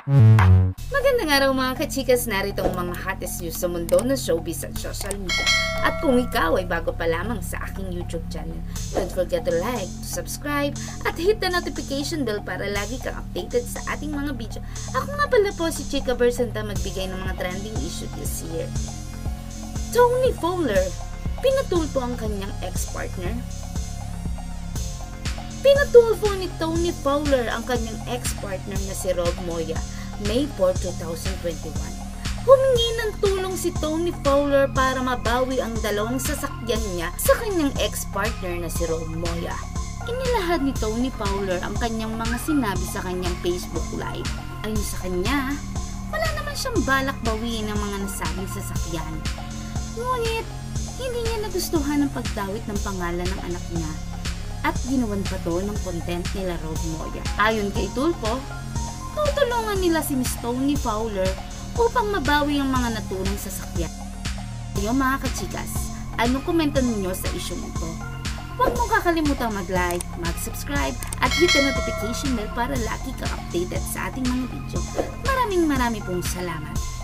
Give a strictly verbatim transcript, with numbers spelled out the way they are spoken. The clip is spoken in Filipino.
Magandang araw mga kachikas, narito ang mga hottest news sa mundo ng showbiz at social media. At kung ikaw ay bago pa lamang sa aking YouTube channel, don't forget to like, to subscribe, at hit the notification bell para lagi kang updated sa ating mga video. Ako nga pala po si Chika Bersanta, magbigay ng mga trending issue this year. Tony Fowler, pinatulpo ang kanyang ex-partner. Pinatulpo ni Tony Fowler ang kanyang ex-partner na si Rob Moya May fourth, two thousand twenty-one. Humingi ng tulong si Tony Fowler para mabawi ang dalawang sasakyan niya sa kanyang ex-partner na si Rob Moya. Inilahad ni Tony Fowler ang kanyang mga sinabi sa kanyang Facebook Live. Ayon sa kanya, wala naman siyang balak bawiin ang mga nasabing sasakyan. Ngunit, hindi niya nagustuhan ang pagdawit ng pangalan ng anak niya at ginawan pa to ng content nila Rob Moya. Ayon kay Tulpo, tutulungan nila si Miss Tony Fowler upang mabawi ang mga naturang sasakyan. Kayo mga kachikas, anong komento ninyo sa issue nito? Huwag mong kakalimutan mag-like, mag-subscribe at hit the notification bell para lagi kang updated sa ating mga video. Maraming maraming pong salamat.